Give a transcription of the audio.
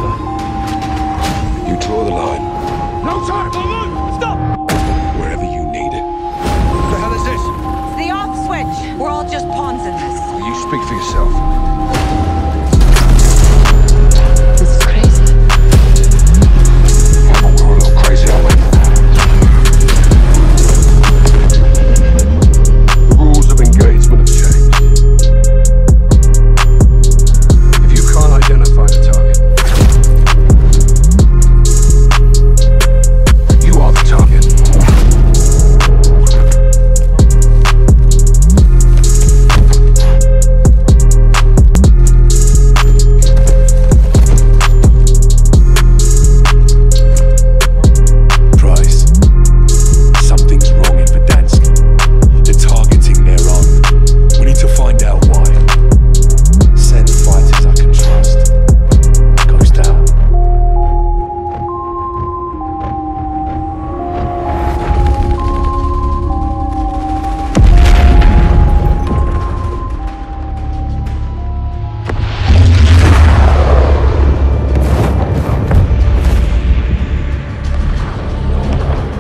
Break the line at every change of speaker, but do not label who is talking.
sir.
You draw the line.
No time! Stop!
Wherever you need it.
What the hell is this?
It's the off switch. We're all just pawns in this.
You speak for yourself.